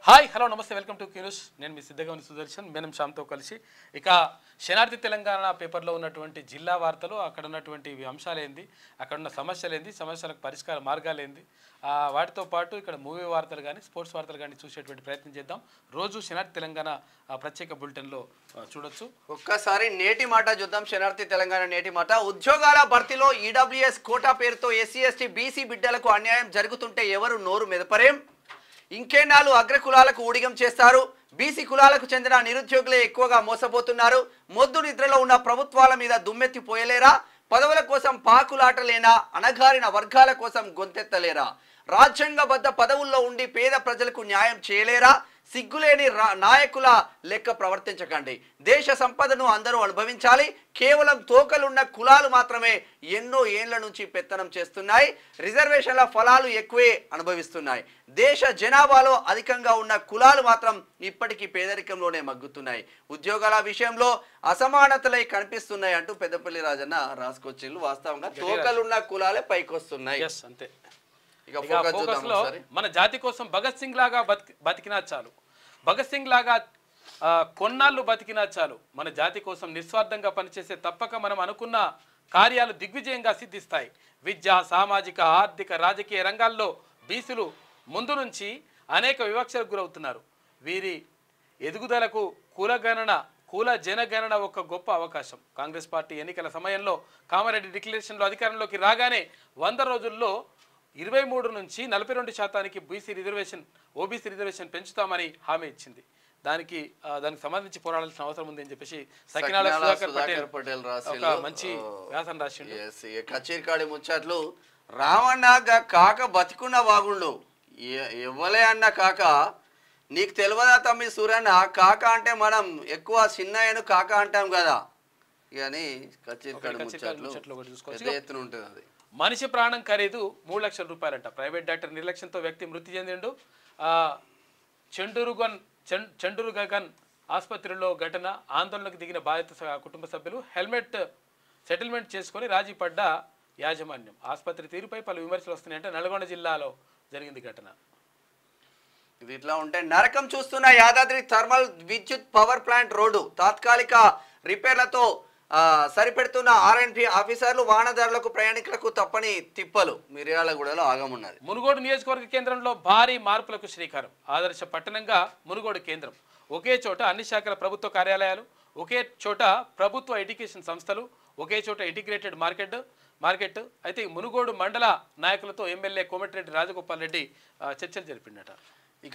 Hi hello namaste welcome to Q News. నేను మీ సిద్ధగవని సుదర్శన్ మేనం శ్యామ్తో కలిసి ఇక శనార్థి తెలంగాణ పేపర్లో ఉన్నటువంటి జిల్లా వార్తలు, అక్కడ ఉన్నటువంటి అంశాలు ఏంది, అక్కడ ఉన్న సమస్యలు ఏంది, సమస్యలకు పరిష్కార మార్గాలు ఏంది, వాటితో పాటు ఇక్కడ మూవీ వార్తలు కానీ స్పోర్ట్స్ వార్తలు కానీ చూసేటువంటి ప్రయత్నం చేద్దాం. రోజు శనార్థి తెలంగాణ ప్రత్యేక బులెటిన్లో చూడొచ్చు. ఒక్కసారి నేటి మాట చూద్దాం. శనార్థి తెలంగాణ నేటి మాట. ఉద్యోగాల భర్తీలో ఈడబ్ల్యూఎస్ కోటా పేరుతో ఎస్సీ ఎస్టీ బీసీ బిడ్డలకు అన్యాయం జరుగుతుంటే ఎవరు నోరు మెదపరేం? ఇంకేనాళ్ళు అగ్రకులాలకు ఊడిగం చేస్తారు. బీసీ కులాలకు చెందిన నిరుద్యోగులే ఎక్కువగా మోసపోతున్నారు. మొద్దు నిద్రలో ఉన్న ప్రభుత్వాల మీద దుమ్మెత్తి పోయలేరా? పదవుల కోసం పాకులాటలేనా? అణగారిన వర్గాల కోసం గొంతెత్తలేరా? రాజ్యాంగబద్ధ పదవుల్లో ఉండి పేద ప్రజలకు న్యాయం చేయలేరా? సిగ్గులేని నాయకుల లెక్క ప్రవర్తించకండి. దేశ సంపదను అందరూ అనుభవించాలి. కేవలం తోకలున్న కులాలు మాత్రమే ఎన్నో ఏళ్ల నుంచి పెత్తనం చేస్తున్నాయి. రిజర్వేషన్ల ఫలాలు ఎక్కువే అనుభవిస్తున్నాయి. దేశ జనాభాలో అధికంగా ఉన్న కులాలు మాత్రం ఇప్పటికీ పేదరికంలోనే మగ్గుతున్నాయి. ఉద్యోగాల విషయంలో అసమానతలై కనిపిస్తున్నాయి అంటూ పెద్దపల్లి రాజన్న రాసుకొచ్చిళ్ళు. వాస్తవంగా తోకలున్న కులాలే పైకొస్తున్నాయి. అంతే. మన జాతి కోసం భగత్ సింగ్ లాగా బతికినా చాలు, భగత్ సింగ్ లాగా కొన్నాళ్ళు బతికినా చాలు. మన జాతి కోసం నిస్వార్థంగా పనిచేసే తప్పక మనం అనుకున్న కార్యాలు దిగ్విజయంగా సిద్ధిస్తాయి. విద్య, సామాజిక, ఆర్థిక, రాజకీయ రంగాల్లో బీసీలు ముందు నుంచి అనేక వివక్షలకు గురవుతున్నారు. వీరి ఎదుగుదలకు కుల జనగణన ఒక గొప్ప అవకాశం. కాంగ్రెస్ పార్టీ ఎన్నికల సమయంలో కామారెడ్డి డిక్లరేషన్లో అధికారంలోకి రాగానే 100 రోజుల్లో 23 నుంచి 42% ఓబీసీ రిజర్వేషన్ పెంచుతామని హామీ ఇచ్చింది. దానికి సంబంధించి పోరాడాల్సిన అవసరం ఉంది అని చెప్పేసి సకినాల సుధాకర్ పటేల్ మంచి వ్యాసం రాసిండు. కచేరికాడి ముచ్చట్లు. రావణ కాక బతికున్న వాగుండు ఎవ్వలే అన్న కాక నీకు తెలియదా తమ్మి సూర్యన్న? కాక అంటే మనం ఎక్కువ చిన్నయ్యను కాక అంటాం కదా. కానీ కచేరికాడి ముచ్చట్లు పెద్ద ఎత్తున ఉంటుంది. అది మనిషి ప్రాణం ఖరీదు 3 లక్షల రూపాయలంట. ప్రైవేట్ డాక్టర్ నిర్లక్ష్యంతో వ్యక్తి మృతి చెందిండు. చండూరుగన్ ఆసుపత్రిలో ఘటన. ఆందోళనకు దిగిన బాధిత కుటుంబ సభ్యులు హెల్మెట్ సెటిల్మెంట్ చేసుకొని రాజీ పడ్డ యాజమాన్యం. ఆసుపత్రి తీరుపై పలు విమర్శలు వస్తున్నాయంటే నల్గొండ జిల్లాలో జరిగింది ఘటన. ఇది ఇట్లా ఉంటే నరకం చూస్తున్న యాదాద్రి థర్మల్ విద్యుత్ పవర్ ప్లాంట్ రోడ్డు తాత్కాలిక రిపేర్లతో సరిపెడుతున్న ఆర్ఎన్పి ఆఫీసర్లు వాహనదారులకు ప్రయాణికులకు తప్పని తిప్పలు. మిర్యాలగూడలో ఆగమున్నది. మునుగోడు నియోజకవర్గ కేంద్రంలో భారీ మార్పులకు శ్రీకారం. ఆదర్శ పట్టణంగా మునుగోడు కేంద్రం. ఒకే చోట అన్ని శాఖల ప్రభుత్వ కార్యాలయాలు, ఒకే చోట ప్రభుత్వ ఎడ్యుకేషన్ సంస్థలు, ఒకే చోట ఇంటిగ్రేటెడ్ మార్కెట్. అయితే మునుగోడు మండల నాయకులతో ఎమ్మెల్యే కోమటిరెడ్డి రాజగోపాల్ రెడ్డి చర్చలు జరిపిండట. ఇక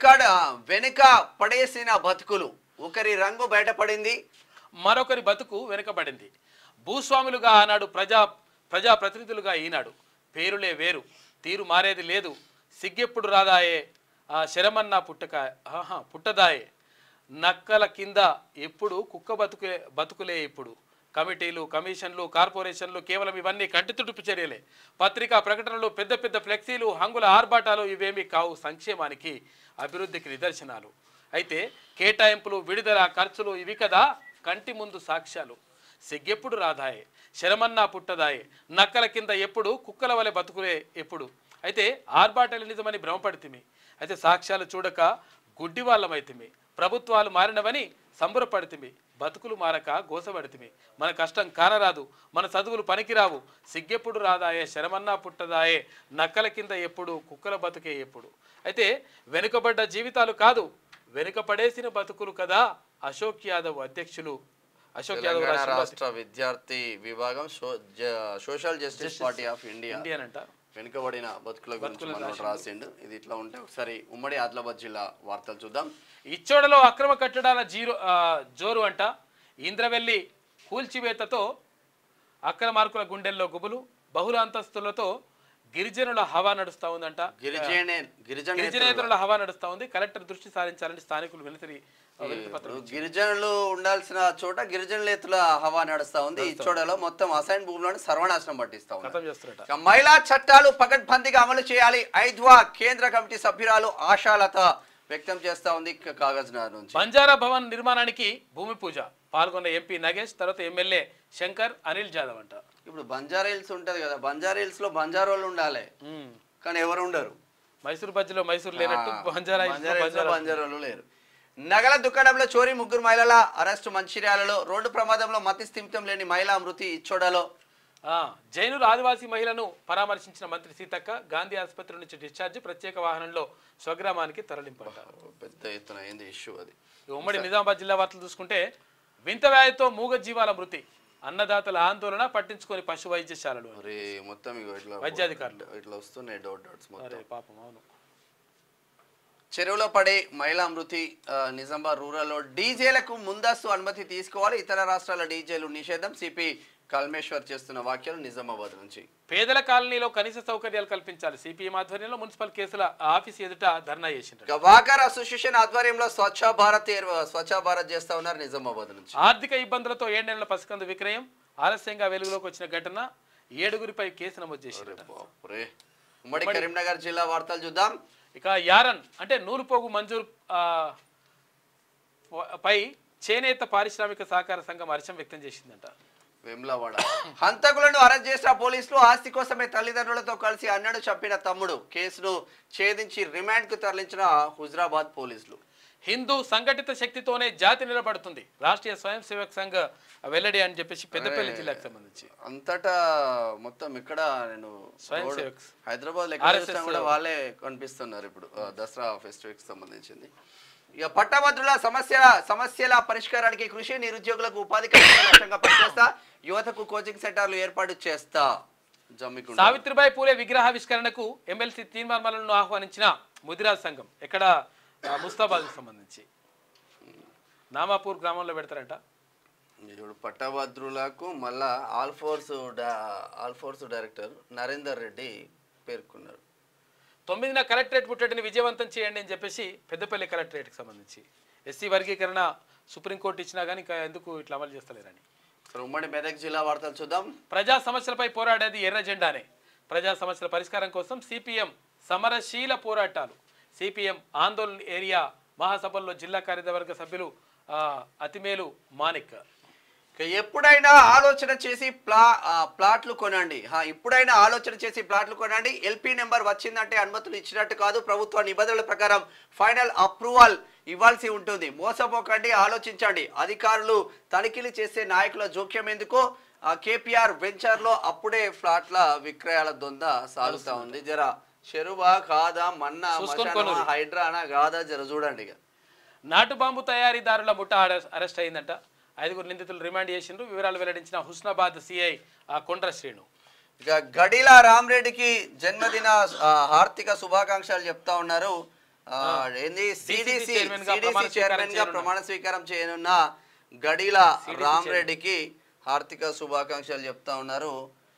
వెనుక పడేసిన బతుకులు. ఒకరి రంగు బయటపడింది, మరొకరి బతుకు వెనుకబడింది. భూస్వాములుగా ఆనాడు ప్రజాప్రతినిధులుగా ఈనాడు. పేరులే వేరు, తీరు మారేది లేదు. సిగ్గెప్పుడు రాదాయే, శరమన్నా పుట్టదాయే. నక్కల కింద ఎప్పుడు కుక్క బతుకులే ఇప్పుడు. కమిటీలు, కమిషన్లు, కార్పొరేషన్లు కేవలం ఇవన్నీ కంటితుడుపు చర్యలే. పత్రికా ప్రకటనలు, పెద్ద పెద్ద ఫ్లెక్సీలు, హంగుల ఆర్భాటాలు ఇవేమీ కావు సంక్షేమానికి, అభివృద్ధికి నిదర్శనాలు. అయితే కేటాయింపులు, విడుదల, ఖర్చులు ఇవి కదా కంటి ముందు సాక్ష్యాలు. సిగ్గెప్పుడు రాదాయే, శరమన్నా పుట్టదాయే. నక్కల కింద ఎప్పుడు కుక్కల వలె బతుకులే ఎప్పుడు. అయితే ఆర్భాటాలు నిజమని భ్రమపడితిమి. అయితే సాక్ష్యాలు చూడక గుడ్డి వాళ్ళమైతిమి. ప్రభుత్వాలు మారినవని సంబరపడితిమి. బతుకులు మారక గోసపడితిమి. మన కష్టం కానరాదు, మన చదువులు పనికిరావు. సిగ్గెప్పుడు రాదాయే, శరమన్నా పుట్టదాయే. నక్కల కింద ఎప్పుడు కుక్కల బతుకే ఎప్పుడు. అయితే వెనుకబడ్డ జీవితాలు కాదు, వెనుకపడేసిన బతుకులు కదా. అశోక్ యాదవ్ అధ్యక్షులు. అశోక్ యాదవ్ రాష్ట్ర విద్యార్థి విభాగం social justice party of India అంట వెనుకబడిన బతుకుల గురించి రాసిండు. ఇది ఇట్లా ఉంటే ఒకసారి ఉమ్మడి ఆదిలాబాద్ జిల్లా వార్తలు చూద్దాం. ఇచ్చోడలో అక్రమ కట్టడాల జోరు అంట. ఇంద్రవెల్లి కూల్చివేతతో అక్రమార్కుల గుండెల్లో గుబులు. బహుళ అంతస్తులతో గిరిజనుల హవా నడుస్తా ఉందంట. గిరిజనేతరుల హవా నడుస్తా ఉంది. కలెక్టర్ దృష్టి సారించాలని స్థానికులు గిరిజనులు ఉండాల్సిన చోట గిరిజనులేతుల హవా నడుస్తా ఉంది. ఇచ్చోడలో మొత్తం అసైన్ భూములను సర్వనాశనం పట్టిస్తా ఉంది. మహిళా చట్టాలు పకడ్బందీగా అమలు చేయాలి. ఐద్వా కేంద్ర కమిటీ సభ్యురాలు ఆశాలత వ్యక్తం చేస్తా ఉంది. కాగజ్ నగర్ నుంచి బంజారా భవన్ నిర్మాణానికి భూమి పూజ పాల్గొన్న ఎంపీ నగేష్, తర్వాత ఎమ్మెల్యే శంకర్, అనిల్ జాదవ్ అంట. ఇప్పుడు బంజారా హిల్స్ ఉంటది కదా, బంజారా హిల్స్ లో బంజారోళ్ళు ఉండాలి కానీ ఎవరు ఉండరు. మైసూర్ బజ్జీలో మైసూర్ లేనట్టు బంజారాలు లేరు. నగల దుకాణంలో చోరీ, 3 మహిళల అరెస్టు మంచిర్యాలలో. రోడ్డు ప్రమాదంలో మతి స్థిమితం లేని మహిళా మృతి ఇచ్చోడలో. జైనులు ఆదివాసీ మహిళను పరామర్శించిన మంత్రి సీతక్క గాంధీ ఆసుపత్రి నుంచి డిశ్చార్జ్, ప్రత్యేక వాహనంలో స్వగ్రామానికి తరలింపడ్డారు. పెద్ద ఎత్తున అయింది ఇష్యూ అది. ఉమ్మడి నిజామాబాద్ జిల్లా వార్తలు చూసుకుంటే వింత వ్యాధితో మూగ జీవాల మృతి, అన్నదాతల ఆందోళన, పట్టించుకొని పశు వైద్యశాలలు. మొత్తం వైద్యాధికారులు ఇట్లా వస్తున్నాయి డాట్స్. పాపం అవును. చెరువులో పడే మహిళా మృతి. నిజామాబాద్ రూరల్లో డీజేలకు ముందస్తు అనుమతి తీసుకోవాలి, ఇతర రాష్ట్రాల డీజేలు నిషేధం. సిపి కల్మేశ్వర్ చేస్తున్న వ్యాఖ్యలు నిజామాబాద్ నుంచి. పేదల కాలనీలో కనీస సౌకర్యాలు కల్పించాలి. సిపిఎం ఆధ్వర్యంలో మున్సిపల్ కేసుల ఆఫీస్ ఎదుట ధర్నా చేసిండ్రు. వాకర్ అసోసియేషన్ ఆధ్వర్యంలో స్వచ్ఛ భారత్ చేస్తా ఉన్నారు నిజామాబాద్ నుంచి. ఆర్థిక ఇబ్బందులతో 7 నెలల పసికందు విక్రయం ఆలస్యంగా వెలుగులోకి వచ్చిన ఘటన, 7గురిపై కేసు నమోదు చేశారు. ఉమ్మడి కరీంనగర్ జిల్లా వార్తలు చూద్దాం. ఇక యారన్ అంటే నూలుపోగు మంజూరు పై చేనేత పారిశ్రామిక సహకార సంఘం హర్షం వ్యక్తం చేసిందంట. వేములవాడ హంతకులను అరెస్ట్ చేసిన పోలీసులు. ఆస్తి కోసమే తల్లిదండ్రులతో కలిసి అన్నడు చంపిన తమ్ముడు. కేసును ఛేదించి రిమాండ్ కు తరలించిన హుజరాబాద్ పోలీసులు. హిందూ సంఘటిత శక్తితోనే జాతి నిలబడుతుంది, రాష్ట్రీయ స్వయం సేవక్ సంఘ వెల్లడి అని చెప్పేసి పెద్దపల్లి జిల్లాకు సంబంధించి. అంతటా మొత్తం ఇక్కడ నేను స్వయం సేవక్ హైదరాబాద్ కూడా వాళ్ళే కనిపిస్తున్నారు ఇప్పుడు దసరా ఫెస్టివల్ కి సంబంధించింది. ఇక పట్టభద్రుల సమస్యల పరిష్కారానికి కృషి, నిరుద్యోగులకు ఉపాధి లక్ష్యంగా పనిచేస్తా, యువతకు కోచింగ్ సెంటర్లు ఏర్పాటు చేస్తా. సావిత్రిబాయి పూలే విగ్రహావిష్కరణకు ఎమ్మెల్సీ తీర్మానాలను ఆహ్వానించిన ముదిరాజ్ సంఘం. ఎక్కడ ముస్తాబాద్కు సంబంధించి నామాపూర్ గ్రామంలో పెడతారంట. ఇప్పుడు పట్టభద్రులకు మళ్ళా all force director Narender Reddy పేర్కొన్నారు. 9న కలెక్టరేట్ ముట్టడిని విజయవంతం చేయండి అని చెప్పేసి పెద్దపల్లి కలెక్టరేట్కి సంబంధించి. ఎస్సీ వర్గీకరణ సుప్రీంకోర్టు ఇచ్చినా కానీ ఇంకా ఎందుకు ఇట్లా అమలు చేస్తలేరని. ఉమ్మడి మెదక్ జిల్లా వార్తలు చూద్దాం. ప్రజా సమస్యలపై పోరాడేది ఎర్ర జెండానే. ప్రజా సమస్యల పరిష్కారం కోసం సిపిఎం సమరశీల పోరాటాలు. సిపిఎం ఆందోళన ఏరియా మహాసభల్లో జిల్లా కార్యవర్గ సభ్యులు అతిమేలు మాణిక్. ఎప్పుడైనా ఆలోచన చేసి ప్లాట్లు కొనండి. ఇప్పుడైనా ఆలోచన చేసి ప్లాట్లు కొనండి. ఎల్పీ నెంబర్ వచ్చిందంటే అనుమతులు ఇచ్చినట్టు కాదు. ప్రభుత్వ నిబంధనల ప్రకారం ఫైనల్ అప్రూవల్ ఇవ్వాల్సి ఉంటుంది. మోసపోకండి, ఆలోచించండి. అధికారులు తనిఖీలు చేసే నాయకుల జోక్యం ఎందుకు? కేపీఆర్ వెంచర్ లో అప్పుడే ఫ్లాట్ల విక్రయాల దొంద సాగుతా ఉంది. జర చెరువా కాదా, మన్నా హైడ్రానా కాదా జర చూడండి. నాటు బాంబు తయారీదారుల ముఠా అరెస్ట్ అయిందంట. 5 నిందితులు రిమాండ్ చేసిండ్రు. వివరాలు వెల్లడించిన హుస్నాబాద్ సిఐ కొండ్ర శ్రీను. ఇక గడిల రామరెడ్డికి జన్మదిన హార్దిక శుభాకాంక్షలు చెప్తా ఉన్నారు. సిడిసి చైర్మన్ గా ప్రమాణ స్వీకారం చేయనున్న గడిల రామరెడ్డికి హార్దిక శుభాకాంక్షలు చెప్తా ఉన్నారు.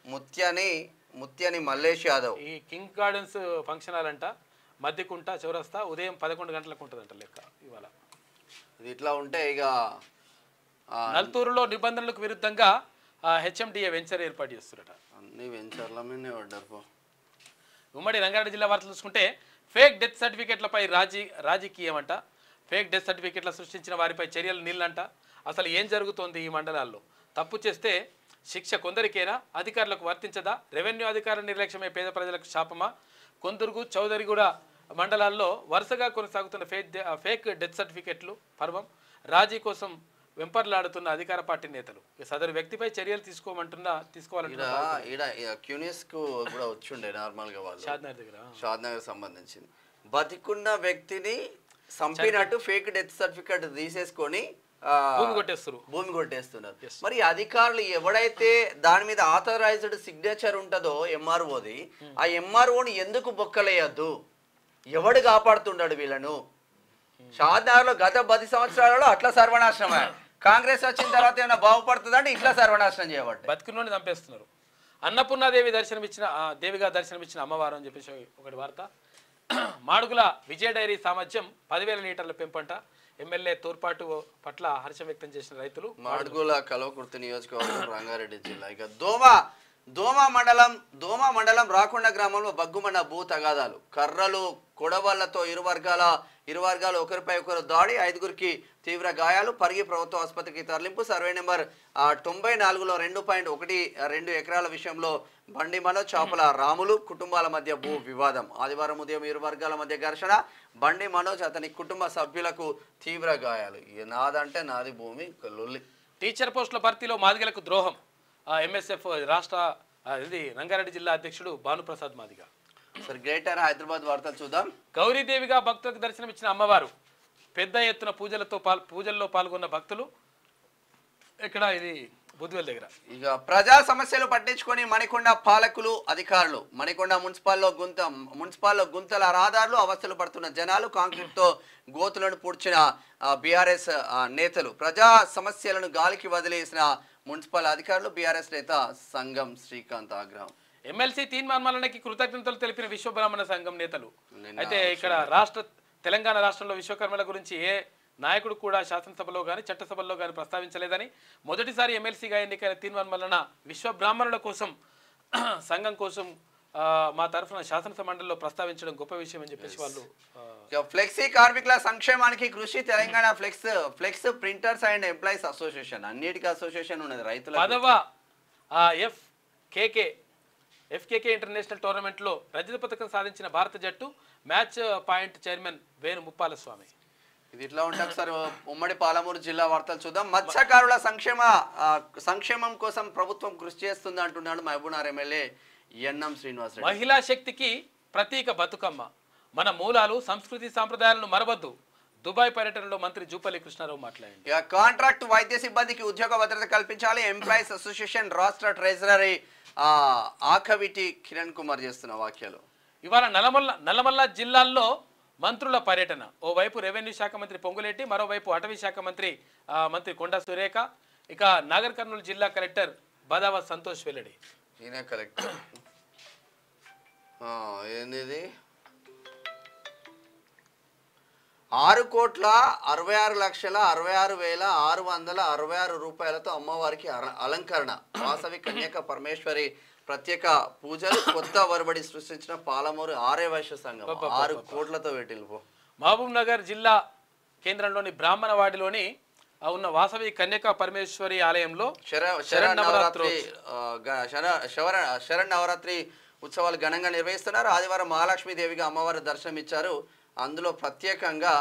ముత్యాని మల్లేష్ యాదవ్. ఈ కింగ్ గార్డెన్స్ ఫంక్షన్ హాల్ అంట, మధ్యకుంట చౌరస్తా, ఉదయం 11 గంటలకు ఉంటుందంట లెక్క. ఇవాళ ఇది ఇట్లా ఉంటే ఇక నల్తూరులో నిబంధనలకు విరుద్ధంగా హెచ్ఎండిఏ వెంచర్ ఏర్పాటు చేస్తున్నట. అన్ని వెంచర్ల మీదనే పడ్డారు. ఉమ్మడి రంగారెడ్డి జిల్లా వార్తలు చూసుకుంటే ఫేక్ డెత్ సర్టిఫికెట్లపై రాజకీయం అంట. ఫేక్ డెత్ సర్టిఫికెట్ల సృష్టించిన వారిపై చర్యలు నీళ్ళంట. అసలు ఏం జరుగుతోంది ఈ మండలాల్లో? తప్పు చేస్తే శిక్ష కొందరికేనా, అధికారులకు వర్తించదా? రెవెన్యూ అధికారుల నిర్లక్ష్యమే పేద ప్రజలకు శాపమా? కొందరుగు చౌదరిగూడ మండలాల్లో వరుసగా కొనసాగుతున్న ఫేక్ డెత్ సర్టిఫికెట్లు పర్వం. రాజీ కోసం వెంపర్లాడుతున్న అధికార పార్టీ నేతలు. సదరు వ్యక్తిపై చర్యలు తీసుకోవాలంటే షాద్నగర్ సంబంధించింది. బతికున్న వ్యక్తిని చంపినట్టు ఫేక్ డెత్ సర్టిఫికెట్ తీసేసుకొని భూమి కొట్టేస్తున్నారు. మరి అధికారులు ఎవడైతే దాని మీద ఆథరైజ్డ్ సిగ్నేచర్ ఉంటుందో ఎంఆర్ఓది, ఆ ఎంఆర్ఓని ఎందుకు బొక్కలేయద్దు? ఎవడు కాపాడుతున్నాడు వీళ్ళను? షాద్నగర్ లో గత 10 సంవత్సరాలలో అట్లా సర్వనాశనమే. కాంగ్రెస్ వచ్చిన తర్వాత ఏమైనా బాగుపడుతుంది అంటే ఇట్లా సర్వనాశనం చేయబట్టి బతుకున్నోని చంపేస్తున్నారు. అన్నపూర్ణాదేవి దేవిగా దర్శనమిచ్చిన అమ్మవారు అని చెప్పేసి ఒకటి వార్త. మాడుగుల విజయ డైరీ సామర్థ్యం 10,000 లీటర్ల పెంపంట. ఎమ్మెల్యే తోడ్పాటు పట్ల హర్షం వ్యక్తం చేసిన రైతులు. మాడుగుల కల్వకుర్తి నియోజకవర్గం రంగారెడ్డి జిల్లా. ఇక దోమ మండలం రాకొండ గ్రామంలో బగ్గుమన్న భూ తగాదాలు, కర్రలు కొడవళ్లతో ఇరు వర్గాలు ఒకరిపై ఒకరు దాడి, 5గురికి తీవ్ర గాయాలు, పరిగి ప్రభుత్వ ఆసుపత్రికి తరలింపు. సర్వే నెంబర్ 94లో 2.12 ఎకరాల విషయంలో బండి మనోజ్, చాపల రాములు కుటుంబాల మధ్య భూ వివాదం. ఆదివారం ఉదయం ఇరు వర్గాల మధ్య ఘర్షణ, బండి మనోజ్ అతని కుటుంబ సభ్యులకు తీవ్ర గాయాలు. నాదంటే నాది భూమి లొల్లి. టీచర్ పోస్టుల భర్తీలో మాదిగలకు ద్రోహం, ఎంఎస్ఎఫ్ రాష్ట్ర రంగారెడ్డి జిల్లా అధ్యక్షుడు భానుప్రసాద్ మాదిగ. సరే, గ్రేటర్ హైదరాబాద్ వార్తలు చూద్దాం. గౌరీదేవిగా భక్తులకు దర్శనమిచ్చిన అమ్మవారు, పెద్ద ఎత్తున పూజల్లో పాల్గొన్న భక్తులు. ఇక్కడ ఇది బుద్ధివెల్ దగ్గర. ఇక ప్రజా సమస్యలు పట్టించుకొని మణికొండ పాలకులు అధికారులు, మణికొండ మున్సిపాల్లో గుంతల రహదారులు, అవస్థలు పడుతున్న జనాలు, కాంక్రీట్తో గోతులను పూడ్చిన బీఆర్ఎస్ నేతలు, ప్రజా సమస్యలను గాలికి వదిలేసిన మున్సిపల్ అధికారులు, బీఆర్ఎస్ నేత సంఘం శ్రీకాంత్ ఆగ్రహం. ఎమ్మెల్సీ తీర్మానాలకి కృతజ్ఞతలు తెలిపిన విశ్వబ్రాహ్మణ సంఘం నేతలు. అయితే ఇక్కడ తెలంగాణ రాష్ట్రంలో విశ్వకర్మల గురించి ఏ నాయకుడు కూడా శాసనసభలో కానీ చట్టసభల్లో కానీ ప్రస్తావించలేదని, మొదటిసారి ఎమ్మెల్సీగా ఎన్నికైన తీర్మానం విశ్వబ్రాహ్మణుల కోసం సంఘం కోసం మా తరఫున శాసనసభ మండలిలో ప్రస్తావించడం గొప్ప విషయం అని చెప్పేసి వాళ్ళు. ఫ్లెక్సీ కార్మికుల సంక్షేమానికి కృషి, Telangana flex printers and employees association, అన్నిటికీ అసోసియేషన్ ఉన్నది. రైతుల 10వ ఎఫ్కేకే ఇంటర్నేషనల్ టోర్నమెంట్లో రజత పథకం సాధించిన భారత జట్టు, match point chairman Venu Muppala Swamy. ఇది ఇట్లా ఉంటే ఒకసారి ఉమ్మడి పాలమూరు జిల్లా వార్తలు చూద్దాం. మత్స్యకారుల సంక్షేమం కోసం ప్రభుత్వం కృషి చేస్తుంది అంటున్నాడు మహబూబ్నగర్ ఎమ్మెల్యే ఎన్ఎం శ్రీనివాస్ రెడ్డి. మహిళా శక్తికి ప్రతీక బతుకమ్మ, మన మూలాలు సంస్కృతి సాంప్రదాయాలను మరవద్దు. దుబాయ్ పర్యటనలో మంత్రి జూపల్లి కృష్ణారావు మాట్లాడింది. కాంట్రాక్ట్ వైద్య సిబ్బందికి ఉద్యోగ భద్రత కల్పించాలి, ఎంప్లాయీస్ అసోసియేషన్ రాష్ట్ర ట్రెజరీ ఆకవిటి కిరణ్ కుమార్ చేస్తున్న వ్యాఖ్యలు. ఇవాళ నల్లమల్ల జిల్లాల్లో మంత్రుల పర్యటన. ఓవైపు రెవెన్యూ శాఖ మంత్రి పొంగులేటి, మరోవైపు అటవీ శాఖ మంత్రి కొండా సురేఖ, ఇక నాగర్ కర్నూలు జిల్లా కలెక్టర్ బదావ సంతోష్ వెల్లడి. ఈయన కలెక్టర్ ఏంది 6,66,66,666 రూపాయలతో అమ్మవారికి అలంకరణ, వాసవి కన్యక పరమేశ్వరి ప్రత్యేక పూజలు, కొత్త వరబడి సృష్టించిన పాలమూరు ఆర్య వైశ్య సంఘం 6 కోట్లతో పెట్టిల్పో. మహబూబ్ నగర్ జిల్లా కేంద్రంలోని బ్రాహ్మణవాడిలోని ఉన్న వాసవి కన్యకా పరమేశ్వరి ఆలయంలో శరణవరాత్రి ఉత్సవాలు ఘనంగా నిర్వహిస్తున్నారు. ఆదివారం మహాలక్ష్మీదేవిగా అమ్మవారు దర్శనమిచ్చారు. అందులో ప్రత్యేకంగా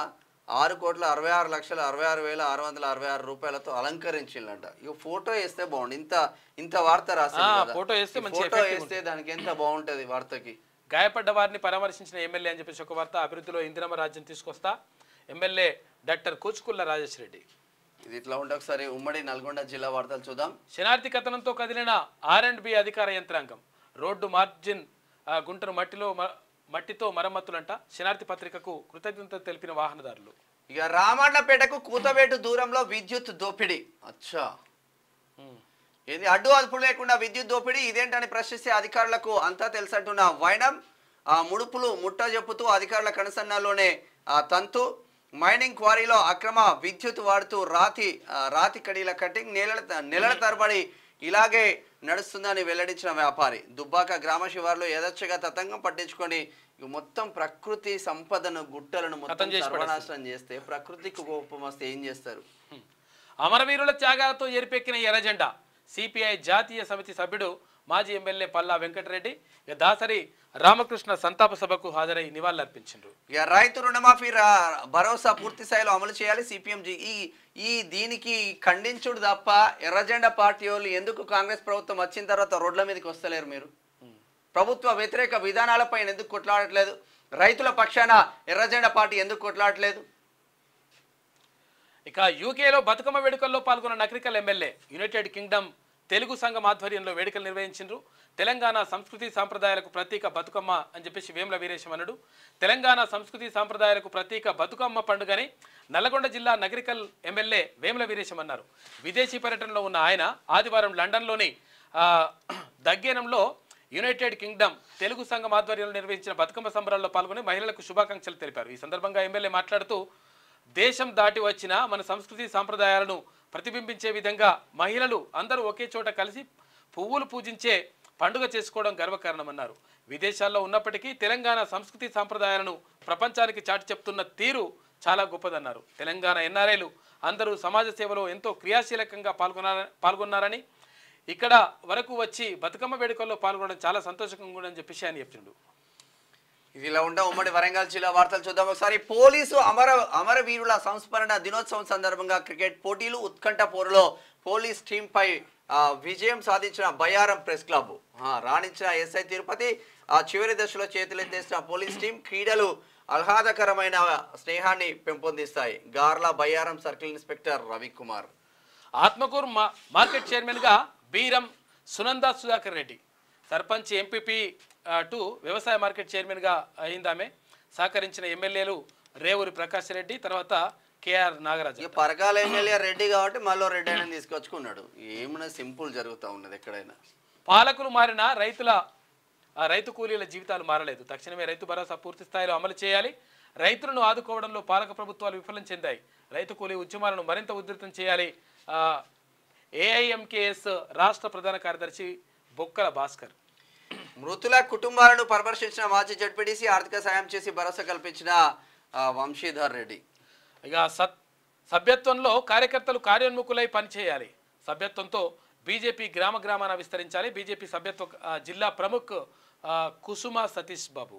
6,66,66,666 రూపాయలతో అలంకరించిందంట. ఇక ఫోటో వేస్తే బాగుంది. ఇంత వార్త రాసింది, ఫోటో వేస్తే దానికి ఎంత బాగుంటది వార్తకి. గాయపడ్డ వారిని పరామర్శించిన ఎమ్మెల్యే అని చెప్పేసి ఒక వార్త. అభివృద్ధిలో ఇందిరమ్మ రాజ్యం తీసుకొస్తా, ఎమ్మెల్యే డాక్టర్ కూచుకుల్ల రాజేష్ రెడ్డి. ఇది ఇట్లా ఉంటే ఒకసారి ఉమ్మడి నల్గొండ జిల్లా వార్తలు చూద్దాం. శనార్థి కథనంతో కదిలిన R&B అధికార యంత్రాంగం, రోడ్డు మార్జిన్ గుంటను మట్టితో మరమ్మతులంట. శనార్థి పత్రికకు కృతజ్ఞతలు తెలిపిన వాహనదారులు. ఇక రామన్నపేటకు కూతవేటు దూరంలో విద్యుత్ దోపిడీ. అచ్చా, ఏంది అడ్డు అదుపు లేకుండా విద్యుత్ దోపిడీ ఇదేంటని ప్రశ్నిస్తే అధికారులకు అంతా తెలుసంటున్న వైనం. ముడుపులు ముట్ట చెప్పుతూ అధికారుల కనుసన్నల్లోనే తంతు. మైనింగ్ క్వారీలో అక్రమ విద్యుత్ వాడుతూ రాతి కడీల కటింగ్, నెలల తరబడి ఇలాగే నడుస్తుందని వెల్లడించిన వ్యాపారి. దుబ్బాక గ్రామ శివార్లో యథేచ్ఛగా తతంగం పట్టించుకొని మొత్తం ప్రకృతి సంపదను గుట్టలను మొత్తం సర్వనాశనం చేస్తే ప్రకృతికి కోపం వస్తే ఏం చేస్తారు? అమరవీరుల త్యాగాలతో ఎరిపెక్కిన ఎర్రజెండా. సిపిఐ జాతీయ సమితి సభ్యుడు మాజీ ఎమ్మెల్యే పల్లా వెంకటరెడ్డి దాసరి రామకృష్ణ సంతాప సభకు హాజరై నివాళులర్పించారు. ఇక రైతు రుణమాఫీ భరోసా పూర్తి స్థాయిలో అమలు చేయాలి సిపిఎం. దీనికి ఖండించుడు తప్ప ఎర్రజెండా పార్టీ వాళ్ళు ఎందుకు కాంగ్రెస్ ప్రభుత్వం వచ్చిన తర్వాత రోడ్ల మీదకి వస్తలేరు? మీరు ప్రభుత్వ వ్యతిరేక విధానాలపై ఎందుకు కొట్లాడట్లేదు? రైతుల పక్షాన ఎర్రజెండా పార్టీ ఎందుకు కొట్లాడట్లేదు? ఇక యూకేలో బతుకమ్మ వేడుకల్లో పాల్గొన్న Nakrekal MLA. United Kingdom Telugu సంఘం ఆధ్వర్యంలో వేడుకలు నిర్వహించారు. తెలంగాణ సంస్కృతి సాంప్రదాయాలకు ప్రతీక బతుకమ్మ అని చెప్పేసి వేముల వీరేశం అన్నాడు. తెలంగాణ సంస్కృతి సాంప్రదాయాలకు ప్రతీక బతుకమ్మ పండుగని నల్లగొండ జిల్లా నగరికల్ ఎమ్మెల్యే వేముల వీరేశం అన్నారు. విదేశీ పర్యటనలో ఉన్న ఆయన ఆదివారం లండన్లోని దగ్గేనంలో యునైటెడ్ కింగ్డమ్ తెలుగు సంఘం ఆధ్వర్యంలో నిర్వహించిన బతుకమ్మ సంబరాల్లో పాల్గొని మహిళలకు శుభాకాంక్షలు తెలిపారు. ఈ సందర్భంగా ఎమ్మెల్యే మాట్లాడుతూ దేశం దాటి వచ్చిన మన సంస్కృతి సాంప్రదాయాలను ప్రతిబింబించే విధంగా మహిళలు అందరూ ఒకే చోట కలిసి పువ్వులు పూజించే పండుగ చేసుకోవడం గర్వకారణమన్నారు. విదేశాల్లో ఉన్నప్పటికీ తెలంగాణ సంస్కృతి సాంప్రదాయాలను ప్రపంచానికి చాటి చెప్తున్న తీరు చాలా గొప్పదన్నారు. తెలంగాణ ఎన్ఆర్ఐలు అందరూ సమాజ సేవలో ఎంతో క్రియాశీలకంగా పాల్గొన్నారని, ఇక్కడ వరకు వచ్చి బతుకమ్మ వేడుకల్లో పాల్గొనడం చాలా సంతోషంగా ఉందని చెప్పేసి ఆయన చెప్తుండు. ఇదిలా ఉండే ఉమ్మడి వరంగల్ జిల్లా వార్తలు చూద్దాం ఒకసారి. పోలీసు అమరవీరుల సంస్మరణ దినోత్సవం సందర్భంగా క్రికెట్ పోటీలు ఉత్కంఠ పోరులో పోలీస్ టీంపై విజయం సాధించిన బయ్యారం ప్రెస్ క్లబ్ రాణించిన ఎస్ఐ తిరుపతి చివరి దశలో చేతులెత్తేసిన పోలీస్ టీం క్రీడలు ఆహ్లాదకరమైన స్నేహాన్ని పెంపొందిస్తాయి. Garla Bayyaram circle inspector Ravikumar. Atmakur market చైర్మన్గా బీరం సునంద సుధాకర్ రెడ్డి, సర్పంచ్ ఎంపీపీ టు వ్యవసాయ మార్కెట్ చైర్మన్గా అయిందామె. సహకరించిన ఎమ్మెల్యేలు రేవూరి ప్రకాష్ రెడ్డి, తర్వాత కేఆర్ నాగరాజు. పరకాల ఎమ్మెల్యే రెడ్డి కాబట్టి మళ్ళీ రెడ్డి అయినా తీసుకొచ్చుకున్నాడు. ఏమైనా సింపుల్ జరుగుతూ ఉన్నది ఎక్కడైనా. పాలకులు మారిన రైతు కూలీల జీవితాలు మారలేదు. తక్షణమే రైతు భరోసా పూర్తి స్థాయిలో అమలు చేయాలి. రైతులను ఆదుకోవడంలో పాలక ప్రభుత్వాలు విఫలం చెందాయి. రైతు కూలీ ఉద్యమాలను మరింత ఉధృతం చేయాలి. ఏఐఎంకేఎస్ రాష్ట్ర ప్రధాన కార్యదర్శి బొక్కల భాస్కర్. మృతుల కుటుంబాలను పరామర్శించిన మాజీ జడ్పీటీసీ ఆర్థిక సాయం చేసి భరోసా కల్పించిన వంశీధర్ రెడ్డి. ఇక సభ్యత్వంలో కార్యకర్తలు కార్యోన్ముఖులై పనిచేయాలి. సభ్యత్వంతో బీజేపీ గ్రామాన విస్తరించాలి. బీజేపీ సభ్యత్వ జిల్లా ప్రముఖ్ కుసుమ సతీష్ బాబు.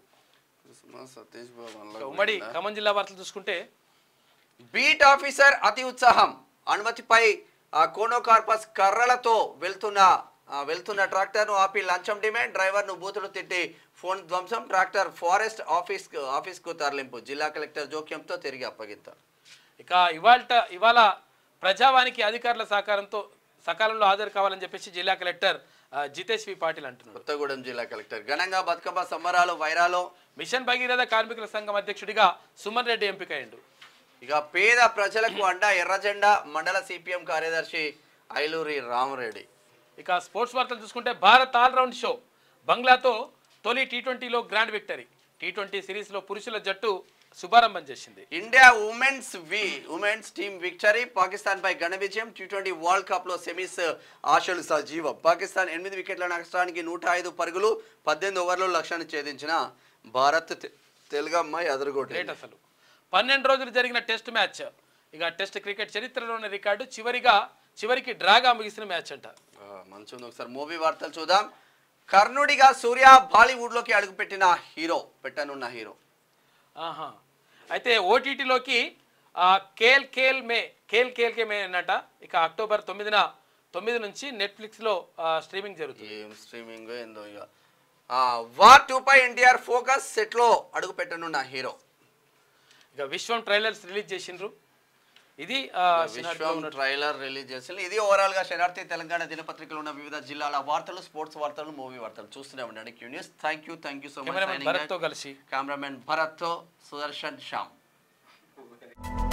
ఉమ్మడి ఖమ్మం జిల్లా వార్తలు చూసుకుంటే బీట్ ఆఫీసర్ అతి ఉత్సాహం. అనుమతిపై కోనోకార్పస్ కర్రలతో వెళ్తున్న ట్రాక్టర్ను ఆపి లంచం డిమాండ్. డ్రైవర్ను బూతులు తిట్టి ఫోన్ ధ్వంసం. ట్రాక్టర్ ఫారెస్ట్ ఆఫీస్కు తరలింపు. జిల్లా కలెక్టర్ జోక్యంతో తిరిగి అప్పగింతారు. ఇక ఇవాళ ప్రజావానికి అధికారుల సకాలంలో హాజరు కావాలని చెప్పేసి జిల్లా కలెక్టర్ జితేష్ వి పాటిల్ అంటున్నారు. కొత్తగూడెం జిల్లా కలెక్టర్ ఘనంగా బతుకమ్మ సంబరాలు వైరాలో. మిషన్ భగీరథ కార్మికుల సంఘం అధ్యక్షుడిగా సుమన్ రెడ్డి ఎంపికయ్యిండు. ఇక పేద ప్రజలకు అండ ఎర్రజెండా మండల సిపిఎం కార్యదర్శి ఐలూరి రామరెడ్డి. ఇక స్పోర్ట్స్ వార్తలు చూసుకుంటే భారత్ ఆల్రౌండ్ షో. బంగ్లాతో తొలి టీ20లో గ్రాండ్ విక్టరీ. టీ20 సిరీస్లో పురుషుల జట్టు శుభారంభం చేసింది. India women's team victory. Pakistan పై ఘన విజయం. టీ20 వరల్డ్ కప్ లో సెమీస్ ఆశలు సజీవం. పాకిస్తాన్ 8 వికెట్ల నష్టానికి 105 పరుగులు 18 ఓవర్లు లక్ష్యాన్ని ఛేదించిన భారత్ తెలుగమ్మాయి అదరగొట్టింది. అసలు 12 రోజులు జరిగిన టెస్ట్ మ్యాచ్. ఇక టెస్ట్ క్రికెట్ చరిత్రలోని రికార్డు. చివరికి డ్రాగా ముగిసిన మ్యాచ్ అంట. మంచి ఉంది. ఒకసారి మూవీ వార్తలు చూద్దాం. కర్ణుడిగా సూర్య బాలీవుడ్ లోకి పెట్టనున్న హీరో. అయితే ఓటీటీలోకి కేల్ కేల్ మే అన్నట. ఇక అక్టోబర్ 9 నుంచి నెట్ఫ్లిక్స్ లో స్ట్రీమింగ్ జరుగుతుంది. ఏం స్ట్రీమింగ్ ఏందో. ఇక వార్ 2 పై ఎన్టీఆర్ ఫోకస్ సెట్ లో అడుగు పెట్టనున్న హీరో. ఇక విశ్వం ట్రైలర్స్ రిలీజ్ చేసిండ్రు. ఇది ట్రైలర్ రిలీజ్ చేసింది. ఇది ఓవరాల్ గా శనార్థి తెలంగాణ దినపత్రికలో ఉన్న వివిధ జిల్లాల వార్తలు, స్పోర్ట్స్ వార్తలు, మూవీ వార్తలు చూస్తూనే ఉండండి Q News. Thank you so much. Bharath తో కలిసి కెమెరామెన్ భరత్ తో సుదర్శన్ శ్యామ్.